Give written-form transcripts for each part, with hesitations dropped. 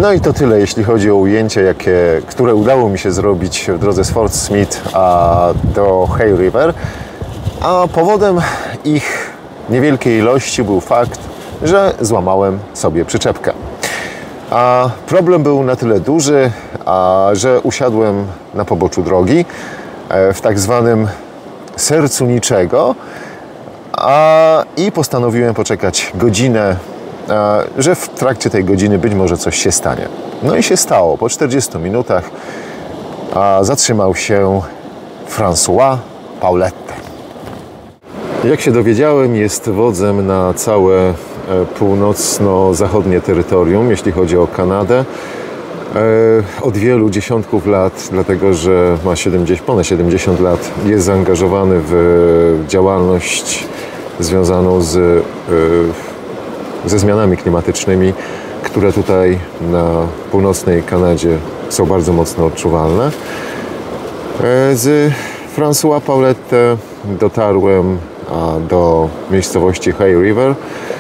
No i to tyle, jeśli chodzi o ujęcie, które udało mi się zrobić w drodze z Fort Smith do Hay River. A powodem ich niewielkiej ilości był fakt, że złamałem sobie przyczepkę. A problem był na tyle duży, że usiadłem na poboczu drogi w tak zwanym sercu niczego i postanowiłem poczekać godzinę, że w trakcie tej godziny być może coś się stanie. No i się stało. Po 40 minutach zatrzymał się François Paulette. Jak się dowiedziałem, jest wodzem na całe północno-zachodnie terytorium, jeśli chodzi o Kanadę. Od wielu dziesiątków lat, dlatego że ma ponad 70 lat, jest zaangażowany w działalność związaną ze zmianami klimatycznymi, które tutaj na północnej Kanadzie są bardzo mocno odczuwalne. Z François Paulette dotarłem do miejscowości Hay River,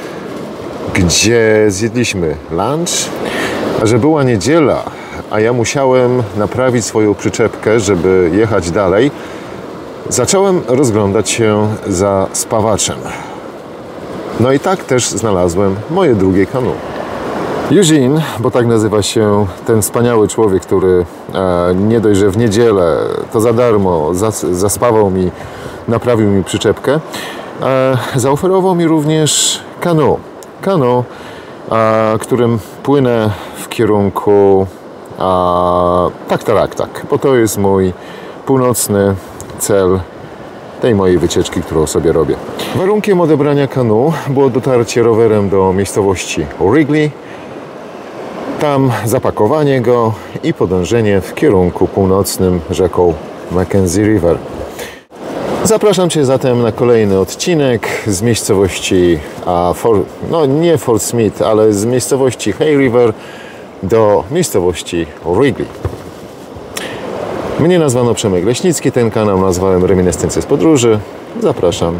gdzie zjedliśmy lunch, a że była niedziela, a ja musiałem naprawić swoją przyczepkę, żeby jechać dalej, zacząłem rozglądać się za spawaczem. No i tak też znalazłem moje drugie kanu. Eugene, bo tak nazywa się ten wspaniały człowiek, który nie dość, że w niedzielę to za darmo zaspawał mi, naprawił mi przyczepkę, zaoferował mi również kanu, którym płynę w kierunku Taktaraktak, bo to jest mój północny cel tej mojej wycieczki, którą sobie robię. Warunkiem odebrania kanu było dotarcie rowerem do miejscowości Wrigley, tam zapakowanie go i podążenie w kierunku północnym rzeką Mackenzie River. Zapraszam Cię zatem na kolejny odcinek z miejscowości, nie Fort Smith, ale z miejscowości Hay River do miejscowości Wrigley. Mnie nazwano Przemek Leśnicki, ten kanał nazwałem Reminiscencje z podróży. Zapraszam.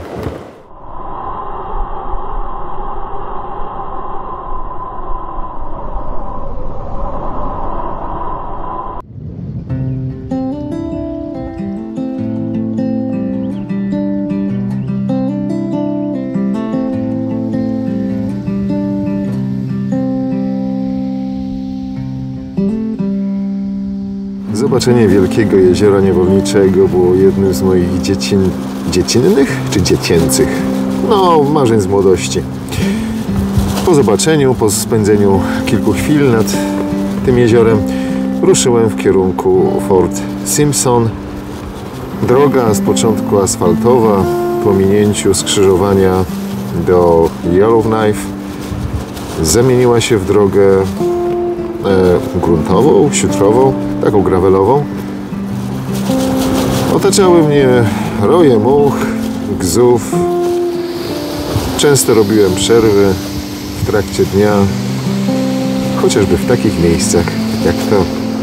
Zobaczenie wielkiego jeziora niewolniczego było jednym z moich dziecinnych czy dziecięcych? No, marzeń z młodości. Po zobaczeniu, po spędzeniu kilku chwil nad tym jeziorem ruszyłem w kierunku Fort Simpson. Droga z początku asfaltowa, po minięciu skrzyżowania do Yellowknife zamieniła się w drogę gruntową, siutrową, taką gravelową. Otaczały mnie roje much, gzów. Często robiłem przerwy w trakcie dnia, chociażby w takich miejscach jak to.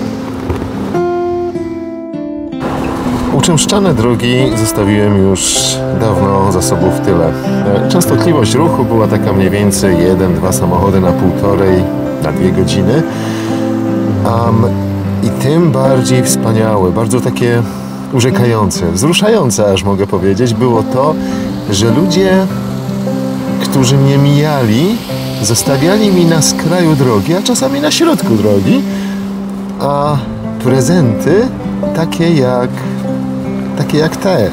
Uczęszczane drogi zostawiłem już dawno za sobą w tyle. Częstotliwość ruchu była taka mniej więcej 1-2 samochody na 1,5–2 godziny. I tym bardziej wspaniałe, bardzo takie urzekające, wzruszające aż mogę powiedzieć, było to, że ludzie, którzy mnie mijali, zostawiali mi na skraju drogi, a czasami na środku drogi, a prezenty takie jak te.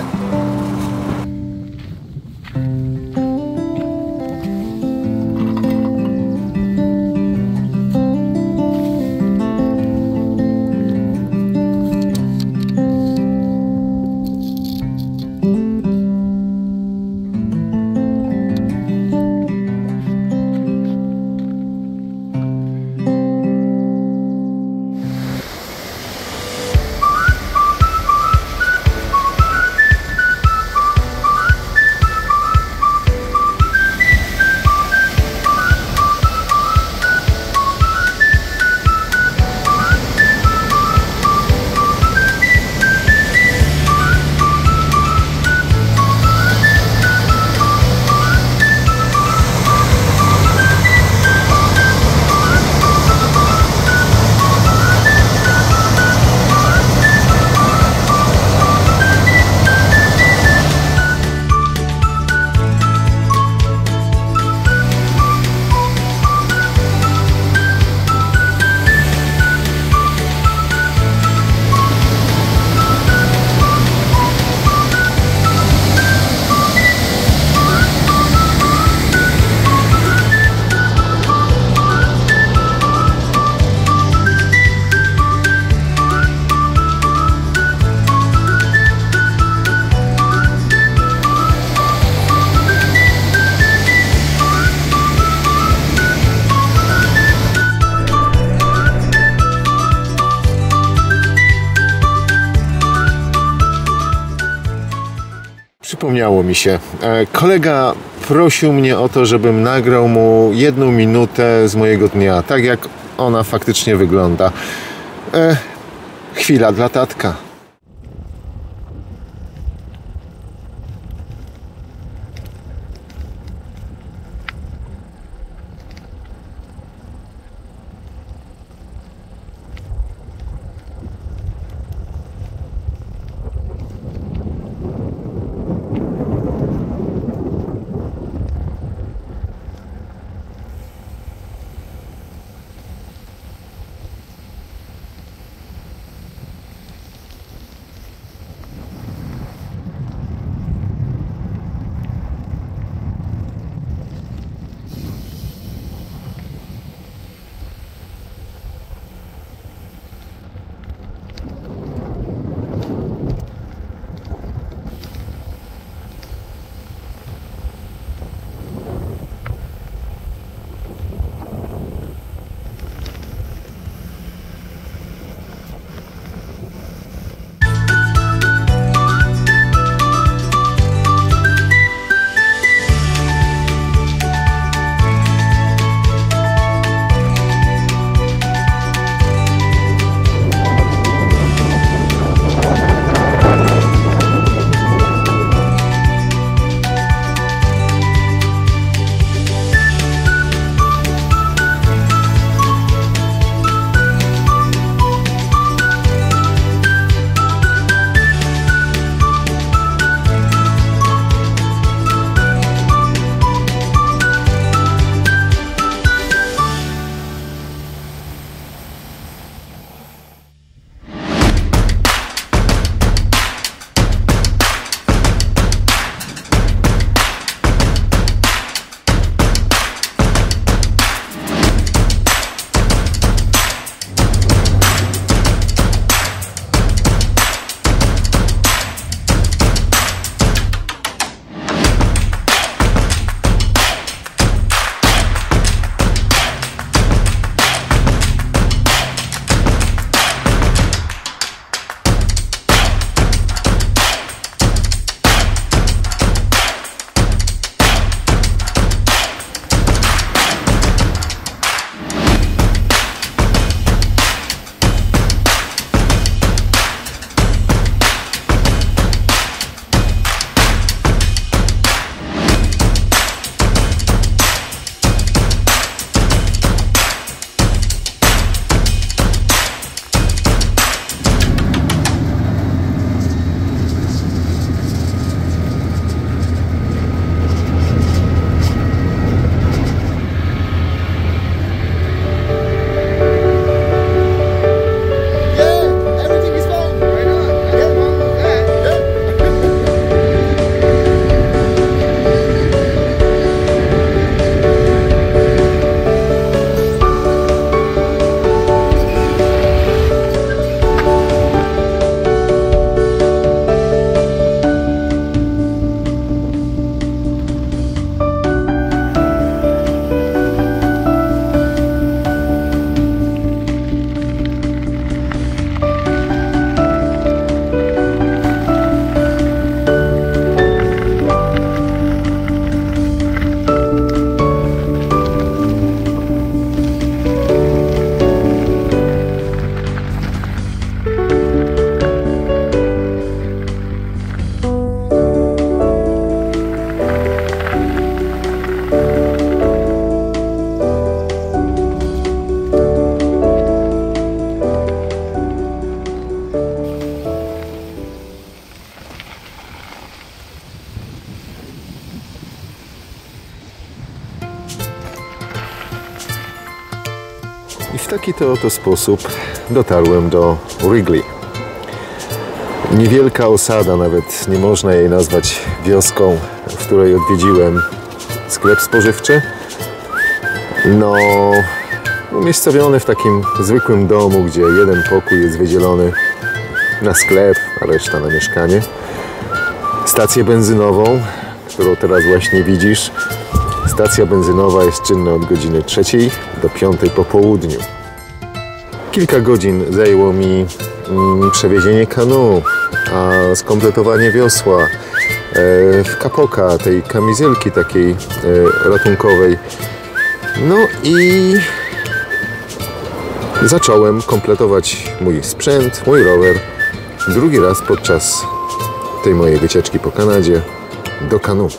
Przypomniało mi się. Kolega prosił mnie o to, żebym nagrał mu 1 minutę z mojego dnia, tak jak ona faktycznie wygląda. Chwila dla tatka. I w taki to oto sposób dotarłem do Wrigley. Niewielka osada, nawet nie można jej nazwać wioską, w której odwiedziłem sklep spożywczy. No, umiejscowiony w takim zwykłym domu, gdzie jeden pokój jest wydzielony na sklep, a reszta na mieszkanie. Stację benzynową, którą teraz właśnie widzisz. Stacja benzynowa jest czynna od godziny 3 do 5 po południu. Kilka godzin zajęło mi przewiezienie kanu, a skompletowanie wiosła, kapoka, tej kamizelki takiej ratunkowej. No i zacząłem kompletować mój sprzęt, mój rower drugi raz podczas tej mojej wycieczki po Kanadzie do Kanu.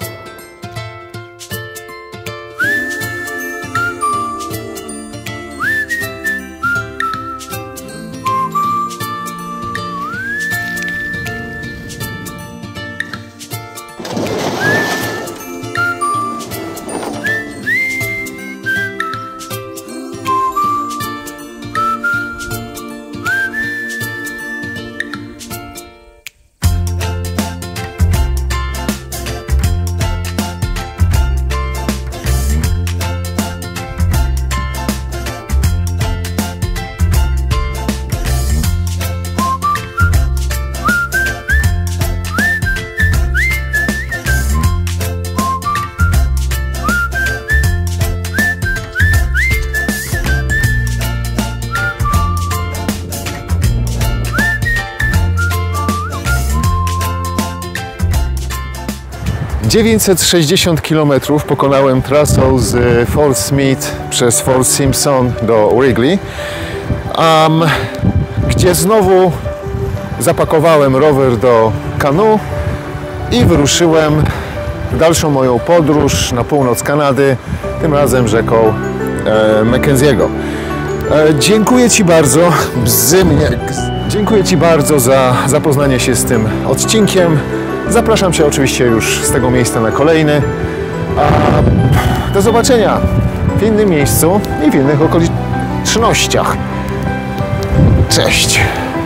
- 960 km pokonałem trasą z Fort Smith przez Fort Simpson do Wrigley, gdzie znowu zapakowałem rower do Kanu i wyruszyłem w dalszą moją podróż na północ Kanady, tym razem rzeką Mackenzie'ego. Dziękuję Ci bardzo, dziękuję Ci bardzo za zapoznanie się z tym odcinkiem. Zapraszam Cię oczywiście już z tego miejsca na kolejny. Do zobaczenia w innym miejscu i w innych okolicznościach. Cześć!